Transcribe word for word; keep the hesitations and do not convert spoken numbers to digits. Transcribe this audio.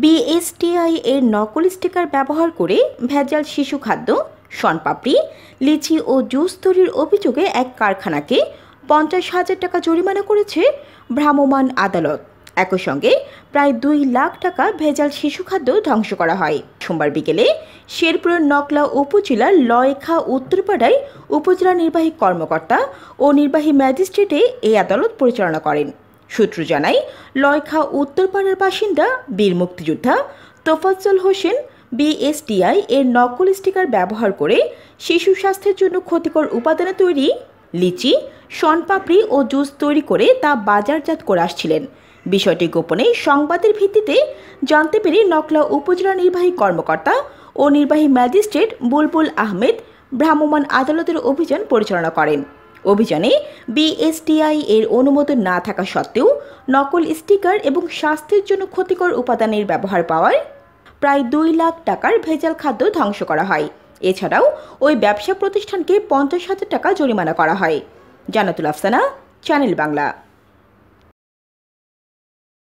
BSTI এর নকল sticker ব্যবহার করে ভেজাল শিশু খাদ্য, শনপাপড়ি, লিচি ও জুস তৈরির অভিযোগে এক কারখানাকে পঞ্চাশ হাজার টাকা জরিমানা করেছে ভ্রাম্যমাণ আদালত। একই সঙ্গে প্রায় দুই লাখ টাকা ভেজাল শিশু খাদ্য ধ্বংস করা হয়। সোমবার বিকেলে শেরপুরের নকলা উপজেলার লয়খা উত্তরপাড়ায় উপজেলা নির্বাহী কর্মকর্তা ও নির্বাহী ম্যাজিস্ট্রেটে এই আদালত পরিচালনা করেন। সূত্র জানায়, লয়খা উত্তরপাড়ার বাসিন্দা বীর মুক্তিযোদ্ধা তোফাজ্জল হোসেন বিএসটিআই এর নকল স্টিকার ব্যবহার করে শিশু স্বাস্থ্যের জন্য ক্ষতিকর উপাদানে তৈরি লিচি, শনপাপড়ি ও জুস তৈরি করে তা বাজারজাত করে আসছিলেন। বিষয়টি গোপনে সংবাদের ভিত্তিতে জানতে পেরে নকলা উপজেলা নির্বাহী কর্মকর্তা ও নির্বাহী ম্যাজিস্ট্রেট বুলবুল আহমেদ ভ্রাম্যমাণ আদালতের অভিযান পরিচালনা করেন। অভিযানে বিএসটিআই এর অনুমোদন না থাকা সত্ত্বেও নকল স্টিকার এবং স্বাস্থ্যের জন্য ক্ষতিকর উপাদানের ব্যবহার পাওয়ায় প্রায় দুই লাখ টাকার ভেজাল খাদ্য ধ্বংস করা হয়। এছাড়াও ওই ব্যবসা প্রতিষ্ঠানকে পঞ্চাশ হাজার টাকা জরিমানা করা হয়। জান্নাতুল আফসানা, চ্যানেল বাংলা।